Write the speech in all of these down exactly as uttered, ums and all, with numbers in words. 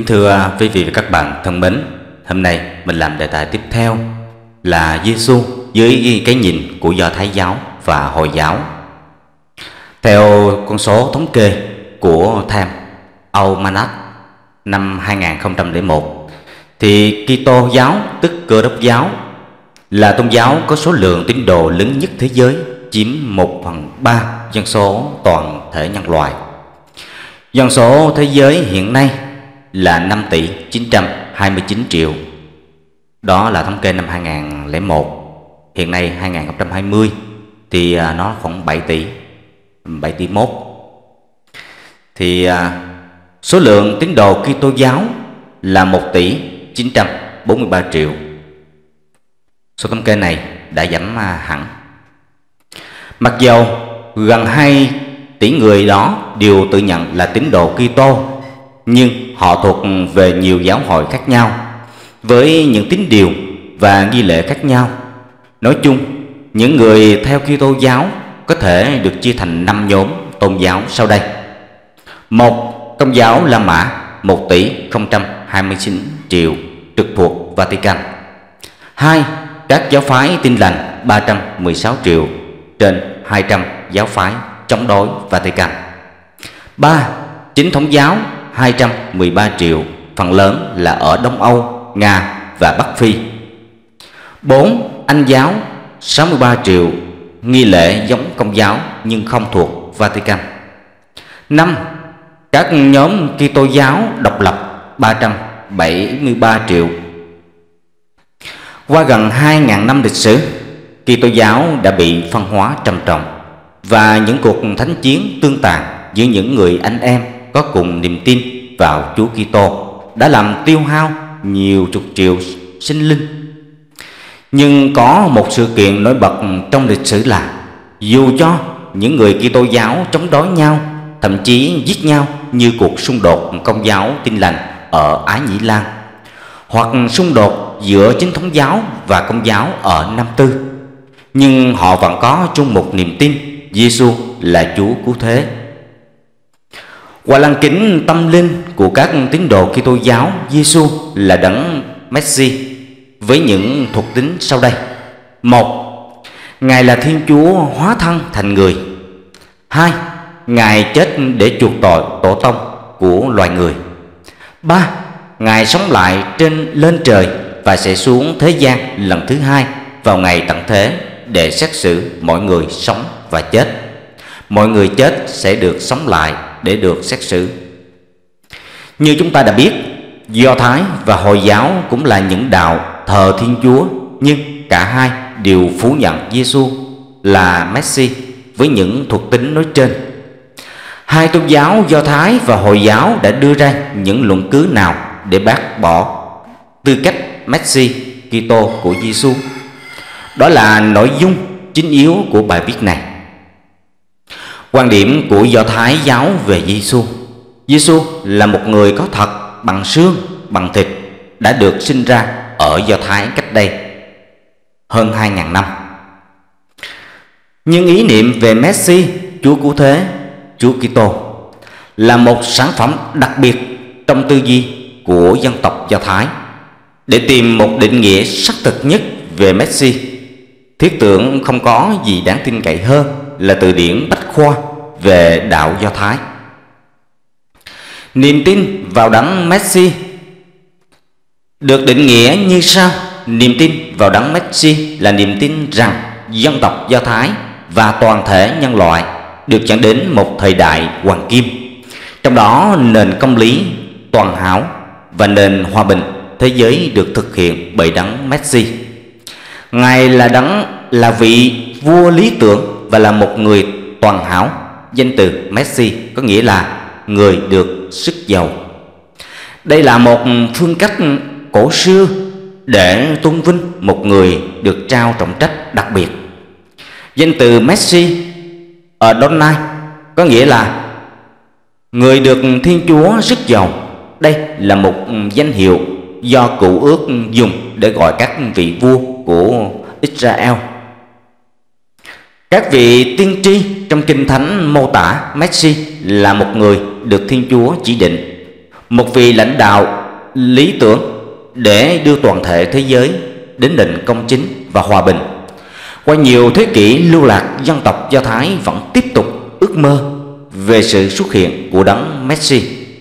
thưa quý vị và các bạn thân mến, hôm nay mình làm đề tài tiếp theo là Giêsu dưới cái nhìn của Do Thái giáo và Hồi giáo. Theo con số thống kê của Time Almanac năm hai nghìn không trăm lẻ một, thì Kitô giáo tức Cơ Đốc giáo là tôn giáo có số lượng tín đồ lớn nhất thế giới, chiếm một phần ba dân số toàn thể nhân loại. Dân số thế giới hiện nay là năm tỷ chín trăm hai mươi chín triệu. Đó là thống kê năm hai nghìn không trăm lẻ một. Hiện nay hai nghìn không trăm hai mươi thì nó khoảng bảy tỷ, bảy tỷ mốt. Thì số lượng tín đồ Kitô giáo là một tỷ chín trăm bốn mươi ba triệu. Số thống kê này đã giảm hẳn. Mặc dầu gần hai tỷ người đó đều tự nhận là tín đồ Kitô, nhưng họ thuộc về nhiều giáo hội khác nhau, với những tín điều và nghi lễ khác nhau. Nói chung, những người theo Kitô giáo có thể được chia thành năm nhóm tôn giáo sau đây. Một, Tôn giáo La Mã một tỷ không trăm hai mươi chín triệu trực thuộc Vatican. Hai, Các giáo phái Tin lành ba trăm mười sáu triệu trên hai trăm giáo phái chống đối Vatican. Ba, Chính thống giáo hai trăm mười ba triệu, phần lớn là ở Đông Âu, Nga và Bắc Phi. Bốn, Anh giáo sáu mươi ba triệu, nghi lễ giống Công giáo nhưng không thuộc Vatican. Năm, Các nhóm Kitô giáo độc lập ba trăm bảy mươi ba triệu. Qua gần hai nghìn năm lịch sử, Kitô giáo đã bị phân hóa trầm trọng, và những cuộc thánh chiến tương tàn giữa những người anh em có cùng niềm tin vào Chúa Kitô đã làm tiêu hao nhiều chục triệu sinh linh. Nhưng có một sự kiện nổi bật trong lịch sử là dù cho những người Kitô giáo chống đối nhau, thậm chí giết nhau như cuộc xung đột Công giáo Tin lành ở Ái Nhĩ Lan, hoặc xung đột giữa Chính thống giáo và Công giáo ở Nam Tư, nhưng họ vẫn có chung một niềm tin Giêsu là Chúa cứu thế. Qua lăng kính tâm linh của các tín đồ Kitô giáo, Giêsu là đấng Messi với những thuộc tính sau đây. Một, Ngài là Thiên Chúa hóa thân thành người. Hai, Ngài chết để chuộc tội tổ tông của loài người. Ba, Ngài sống lại trên lên trời và sẽ xuống thế gian lần thứ hai vào ngày tận thế để xét xử mọi người sống và chết. Mọi người chết sẽ được sống lại để được xét xử. Như chúng ta đã biết, Do Thái và Hồi giáo cũng là những đạo thờ Thiên Chúa, nhưng cả hai đều phủ nhận Giêsu là Messi với những thuộc tính nói trên. Hai tôn giáo Do Thái và Hồi giáo đã đưa ra những luận cứ nào để bác bỏ tư cách Messi Kitô của Giêsu? Đó là nội dung chính yếu của bài viết này. Quan điểm của Do Thái giáo về Giêsu: Giêsu là một người có thật, bằng xương, bằng thịt, đã được sinh ra ở Do Thái cách đây hơn hai nghìn năm. Nhưng ý niệm về Messi, Chúa cứu thế, Chúa Kitô là một sản phẩm đặc biệt trong tư duy của dân tộc Do Thái. Để tìm một định nghĩa xác thực nhất về Messi, thiết tưởng không có gì đáng tin cậy hơn là từ điển Bách khoa về đạo Do Thái. Niềm tin vào đấng Messi được định nghĩa như sau: niềm tin vào đấng Messi là niềm tin rằng dân tộc Do Thái và toàn thể nhân loại được dẫn đến một thời đại hoàng kim, trong đó nền công lý toàn hảo và nền hòa bình thế giới được thực hiện bởi đấng Messi. Ngài là đấng là vị vua lý tưởng và là một người toàn hảo. Danh từ Messi có nghĩa là người được sức giàu. Đây là một phương cách cổ xưa để tôn vinh một người được trao trọng trách đặc biệt. Danh từ Messi ở Donai có nghĩa là người được Thiên Chúa rất giàu. Đây là một danh hiệu do Cựu Ước dùng để gọi các vị vua của Israel. Các vị tiên tri trong Kinh Thánh mô tả Messi là một người được Thiên Chúa chỉ định, một vị lãnh đạo lý tưởng để đưa toàn thể thế giới đến nền công chính và hòa bình. Qua nhiều thế kỷ lưu lạc, dân tộc Do Thái vẫn tiếp tục ước mơ về sự xuất hiện của đấng Messi.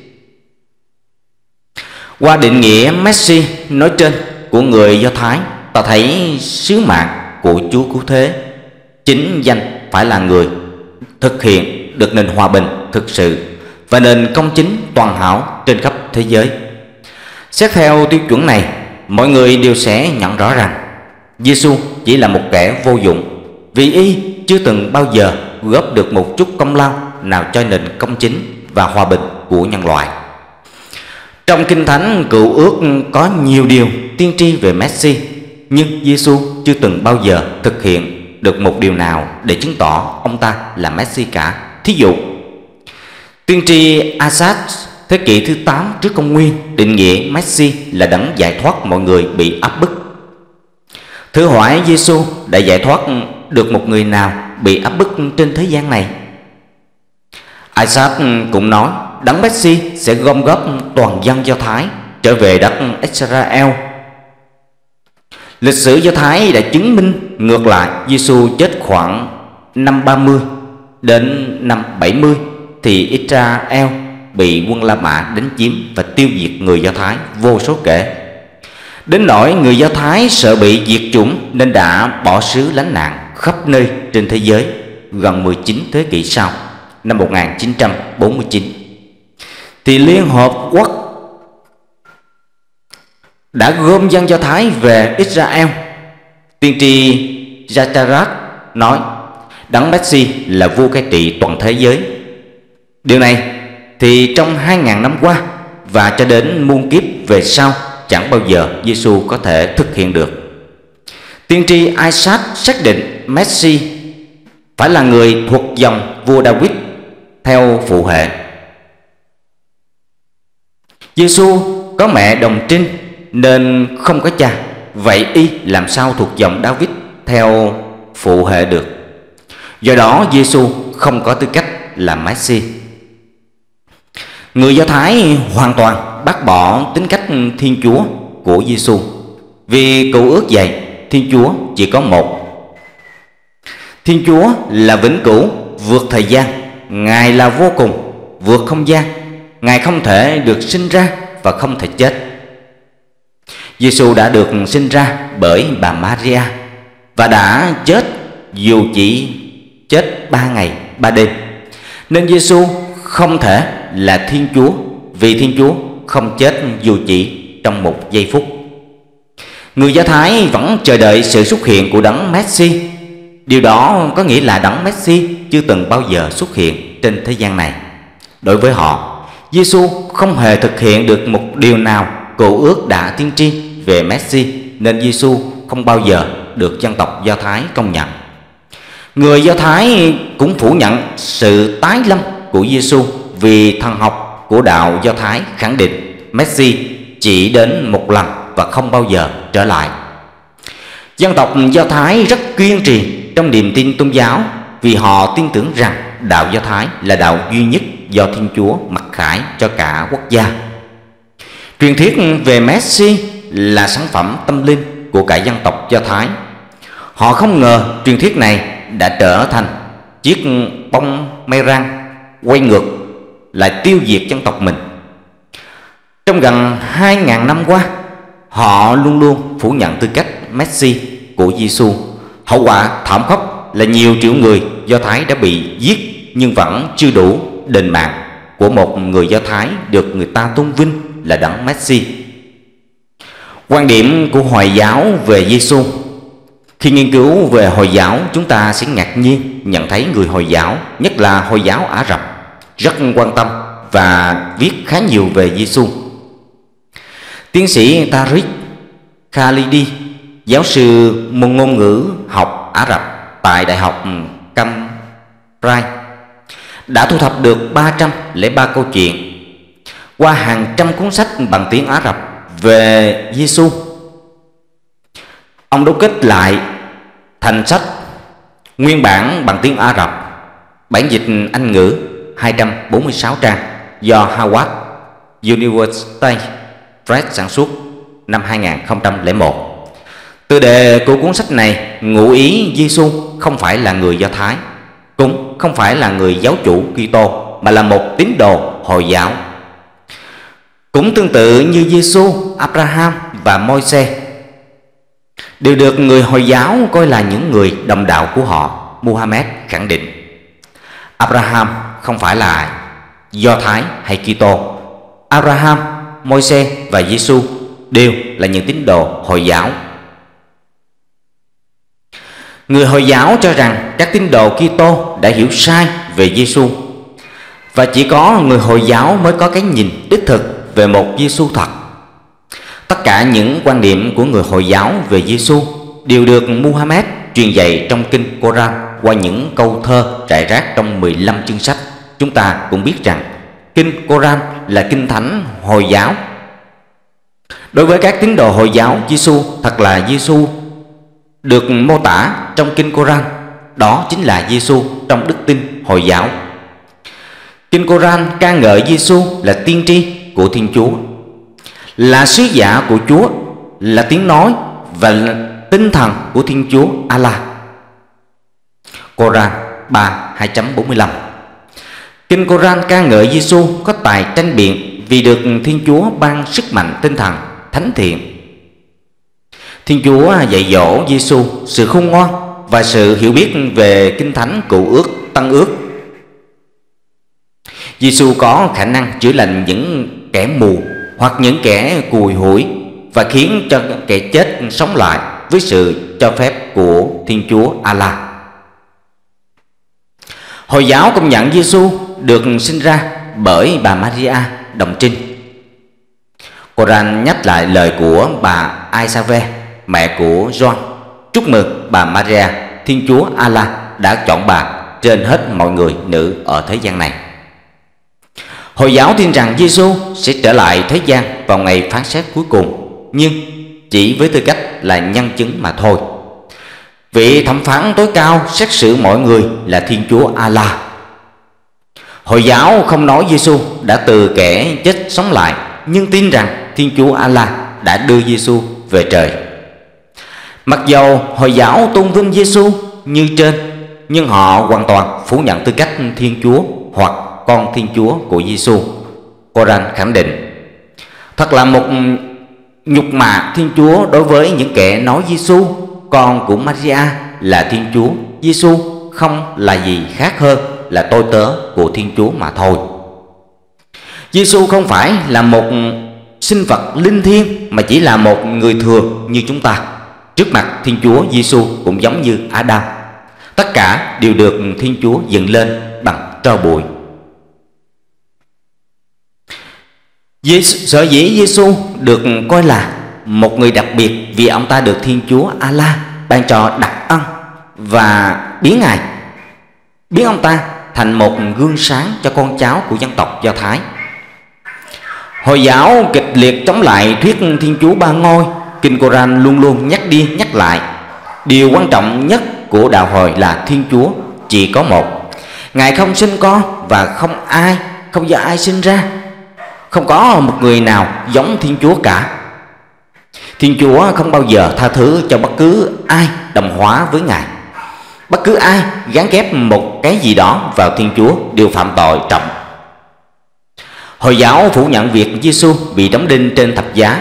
Qua định nghĩa Messi nói trên của người Do Thái, ta thấy sứ mạng của Chúa Cứu Thế chính danh phải là người thực hiện được nền hòa bình thực sự và nền công chính toàn hảo trên khắp thế giới. Xét theo tiêu chuẩn này, mọi người đều sẽ nhận rõ rằng Giêsu chỉ là một kẻ vô dụng, vì y chưa từng bao giờ góp được một chút công lao nào cho nền công chính và hòa bình của nhân loại. Trong Kinh Thánh Cựu Ước có nhiều điều tiên tri về Messi, nhưng Giêsu chưa từng bao giờ thực hiện được một điều nào để chứng tỏ ông ta là Messi cả. Thí dụ, tiên tri Isaiah thế kỷ thứ tám trước công nguyên định nghĩa Messi là đấng giải thoát mọi người bị áp bức. Thử hỏi Giêsu đã giải thoát được một người nào bị áp bức trên thế gian này? Isaiah cũng nói đấng Messi sẽ gom góp toàn dân Do Thái trở về đất Israel. Lịch sử Do Thái đã chứng minh ngược lại, Giêsu chết khoảng năm ba mươi đến năm bảy mươi thì Israel bị quân La Mã đánh chiếm và tiêu diệt người Do Thái vô số kể. Đến nỗi người Do Thái sợ bị diệt chủng nên đã bỏ xứ lánh nạn khắp nơi trên thế giới. Gần mười chín thế kỷ sau, năm một nghìn chín trăm bốn mươi chín, thì Liên Hợp Quốc đã gom dân Do Thái về Israel. Tiên tri Zacharias nói đấng Messi là vua cai trị toàn thế giới. Điều này thì trong hai ngàn năm qua và cho đến muôn kiếp về sau chẳng bao giờ Giêsu có thể thực hiện được. Tiên tri Isaac xác định Messi phải là người thuộc dòng vua David theo phụ hệ. Giêsu có mẹ đồng trinh nên không có cha, vậy y làm sao thuộc dòng David theo phụ hệ được? Do đó Giêsu không có tư cách là Messi. Người Do Thái hoàn toàn bác bỏ tính cách Thiên Chúa của Giêsu, vì Cựu Ước dạy Thiên Chúa chỉ có một. Thiên Chúa là vĩnh cửu, vượt thời gian, Ngài là vô cùng, vượt không gian, Ngài không thể được sinh ra và không thể chết. Giêsu đã được sinh ra bởi bà Maria và đã chết dù chỉ chết ba ngày ba đêm, nên Giêsu không thể là Thiên Chúa, vì Thiên Chúa không chết dù chỉ trong một giây phút. Người Do Thái vẫn chờ đợi sự xuất hiện của đấng Messi. Điều đó có nghĩa là đấng Messi chưa từng bao giờ xuất hiện trên thế gian này. Đối với họ, Giêsu không hề thực hiện được một điều nào Cựu Ước đã tiên tri về Messi, nên Giêsu không bao giờ được dân tộc Do Thái công nhận. Người Do Thái cũng phủ nhận sự tái lâm của Giêsu, vì thần học của đạo Do Thái khẳng định Messi chỉ đến một lần và không bao giờ trở lại. Dân tộc Do Thái rất kiên trì trong niềm tin tôn giáo, vì họ tin tưởng rằng đạo Do Thái là đạo duy nhất do Thiên Chúa mặc khải cho cả quốc gia. Truyền thuyết về Messi là sản phẩm tâm linh của cả dân tộc Do Thái. Họ không ngờ truyền thuyết này đã trở thành chiếc bông răng quay ngược lại tiêu diệt dân tộc mình. Trong gần hai ngàn năm qua, họ luôn luôn phủ nhận tư cách Messi của Giêsu. Hậu quả thảm khốc là nhiều triệu người Do Thái đã bị giết, nhưng vẫn chưa đủ đền mạng của một người Do Thái được người ta tôn vinh là đấng Messi. Quan điểm của Hồi giáo về Giêsu. Khi nghiên cứu về Hồi giáo, chúng ta sẽ ngạc nhiên nhận thấy người Hồi giáo, nhất là Hồi giáo Ả Rập, rất quan tâm và viết khá nhiều về Giêsu. Tiến sĩ Tariq Khalidi, giáo sư môn ngôn ngữ học Ả Rập tại Đại học Cambridge, đã thu thập được ba trăm lẻ ba câu chuyện qua hàng trăm cuốn sách bằng tiếng Ả Rập về Giêsu. Ông đúc kết lại thành sách nguyên bản bằng tiếng Ả Rập, bản dịch Anh ngữ hai trăm bốn mươi sáu trang do Howard University Press sản xuất năm hai nghìn không trăm lẻ một. Tựa đề của cuốn sách này ngụ ý Giêsu không phải là người Do Thái, cũng không phải là người giáo chủ Kitô, mà là một tín đồ Hồi giáo. Cũng tương tự như Giêsu, Abraham và Môi-se đều được người Hồi giáo coi là những người đồng đạo của họ. Muhammad khẳng định Abraham không phải là Do Thái hay Kitô. Abraham, Môi-se và Giêsu đều là những tín đồ Hồi giáo. Người Hồi giáo cho rằng các tín đồ Kitô đã hiểu sai về Giêsu, và chỉ có người Hồi giáo mới có cái nhìn đích thực về một Giêsu thật. Tất cả những quan điểm của người Hồi giáo về Giêsu đều được Muhammad truyền dạy trong kinh Koran qua những câu thơ rải rác trong mười lăm chương sách. Chúng ta cũng biết rằng kinh Koran là kinh thánh Hồi giáo. Đối với các tín đồ Hồi giáo, Giêsu thật là Giêsu được mô tả trong kinh Koran, đó chính là Giêsu trong đức tin Hồi giáo. Kinh Koran ca ngợi Giêsu là tiên tri của Thiên Chúa, là sứ giả của Chúa, là tiếng nói và là tinh thần của Thiên Chúa Allah. Koran ba hai bốn mươi lăm. Kinh Koran ca ngợi Giêsu có tài tranh biện vì được Thiên Chúa ban sức mạnh tinh thần thánh thiện. Thiên Chúa dạy dỗ Giêsu sự khôn ngoan và sự hiểu biết về kinh thánh Cựu Ước, Tân Ước. Giêsu có khả năng chữa lành những kẻ mù hoặc những kẻ cùi hủi và khiến cho kẻ chết sống lại với sự cho phép của Thiên Chúa Allah. Hồi giáo công nhận Giêsu được sinh ra bởi bà Maria đồng trinh. Koran nhắc lại lời của bà Isave, mẹ của John, chúc mừng bà Maria, Thiên Chúa Allah đã chọn bà trên hết mọi người nữ ở thế gian này. Hồi giáo tin rằng Giêsu sẽ trở lại thế gian vào ngày phán xét cuối cùng, nhưng chỉ với tư cách là nhân chứng mà thôi. Vị thẩm phán tối cao xét xử mọi người là Thiên Chúa Allah. Hồi giáo không nói Giêsu đã từ kẻ chết sống lại, nhưng tin rằng Thiên Chúa Allah đã đưa Giêsu về trời. Mặc dầu Hồi giáo tôn vinh Giêsu như trên, nhưng họ hoàn toàn phủ nhận tư cách Thiên Chúa hoặc con Thiên Chúa của Giêsu. Koran khẳng định thật là một nhục mạ Thiên Chúa đối với những kẻ nói Giêsu, con của Maria, là Thiên Chúa. Giêsu không là gì khác hơn là tôi tớ của Thiên Chúa mà thôi. Giêsu không phải là một sinh vật linh thiêng, mà chỉ là một người thường như chúng ta. Trước mặt Thiên Chúa, Giêsu cũng giống như Adam. Tất cả đều được Thiên Chúa dựng lên bằng tro bụi. Sở dĩ Giêsu được coi là một người đặc biệt vì ông ta được Thiên Chúa Allah ban cho đặc ân và biến ngài biến ông ta thành một gương sáng cho con cháu của dân tộc Do Thái. Hồi giáo kịch liệt chống lại thuyết Thiên Chúa ba ngôi. Kinh Koran luôn luôn nhắc đi nhắc lại điều quan trọng nhất của đạo Hồi là Thiên Chúa chỉ có một. Ngài không sinh con và không ai không do ai sinh ra. Không có một người nào giống Thiên Chúa cả. Thiên Chúa không bao giờ tha thứ cho bất cứ ai đồng hóa với Ngài. Bất cứ ai gán ghép một cái gì đó vào Thiên Chúa đều phạm tội trọng. Hồi giáo phủ nhận việc Giêsu bị đóng đinh trên thập giá,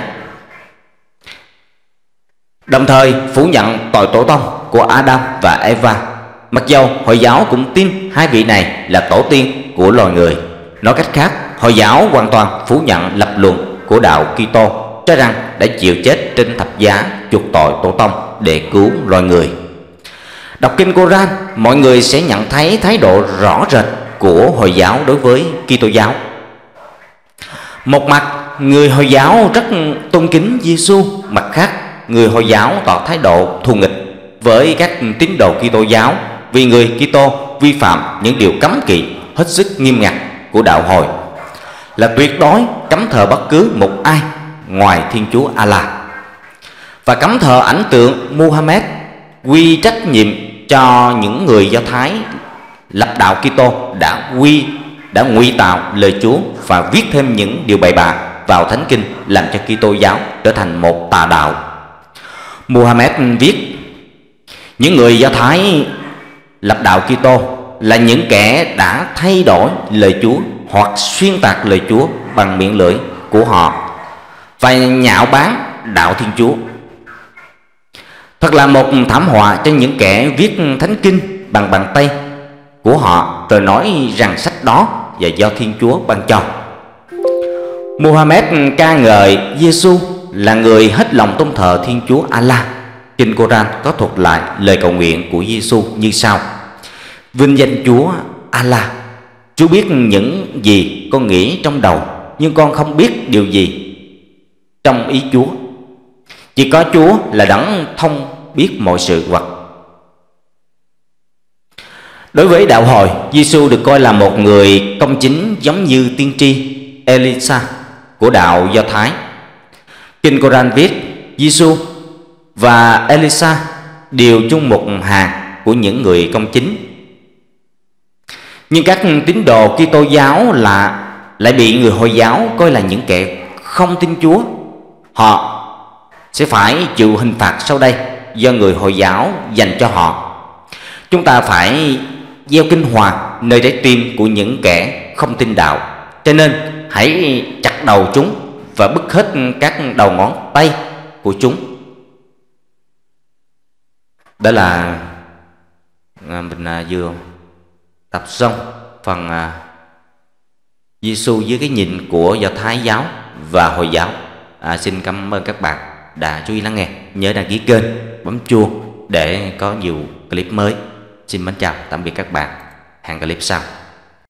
đồng thời phủ nhận tội tổ tông của Adam và Eva. Mặc dầu Hồi giáo cũng tin hai vị này là tổ tiên của loài người. Nói cách khác, Hồi giáo hoàn toàn phủ nhận lập luận của đạo Kitô, cho rằng đã chịu chết trên thập giá chuộc tội tổ tông để cứu loài người. Đọc kinh Koran, mọi người sẽ nhận thấy thái độ rõ rệt của Hồi giáo đối với Kitô giáo. Một mặt, người Hồi giáo rất tôn kính Giêsu, mặt khác, người Hồi giáo tỏ thái độ thù nghịch với các tín đồ Kitô giáo vì người Kitô vi phạm những điều cấm kỵ hết sức nghiêm ngặt của đạo Hồi, là tuyệt đối cấm thờ bất cứ một ai ngoài Thiên Chúa Allah, và cấm thờ ảnh tượng Muhammad, quy trách nhiệm cho những người Do Thái lập đạo Kitô đã quy đã ngụy tạo lời Chúa và viết thêm những điều bậy bạ vào Thánh Kinh, làm cho Kitô giáo trở thành một tà đạo. Muhammad viết: những người Do Thái lập đạo Kitô là những kẻ đã thay đổi lời Chúa hoặc xuyên tạc lời Chúa bằng miệng lưỡi của họ và nhạo báng đạo Thiên Chúa. Thật là một thảm họa cho những kẻ viết Thánh Kinh bằng bàn tay của họ rồi nói rằng sách đó là do Thiên Chúa ban cho. Muhammad ca ngợi Giêsu là người hết lòng tôn thờ Thiên Chúa Allah. Kinh Koran có thuật lại lời cầu nguyện của Giêsu như sau: vinh danh Chúa Allah, Chúa biết những gì con nghĩ trong đầu, nhưng con không biết điều gì trong ý Chúa. Chỉ có Chúa là đấng thông biết mọi sự vật. Đối với đạo hồi, Giêsu được coi là một người công chính giống như tiên tri Elisa của đạo Do Thái. Kinh Koran viết Giêsu và Elisa đều chung một hàng của những người công chính. Nhưng các tín đồ Kitô giáo là lại bị người Hồi giáo coi là những kẻ không tin Chúa. Họ sẽ phải chịu hình phạt sau đây do người Hồi giáo dành cho họ. Chúng ta phải gieo kinh hoàng nơi trái tim của những kẻ không tin đạo. Cho nên hãy chặt đầu chúng và bứt hết các đầu ngón tay của chúng. Đó là mình vừa tập xong phần Giêsu dưới cái nhìn của Do Thái giáo và Hồi giáo. à, Xin cảm ơn các bạn đã chú ý lắng nghe. Nhớ đăng ký kênh, bấm chuông để có nhiều clip mới. Xin mến chào, tạm biệt các bạn. Hẹn clip sau.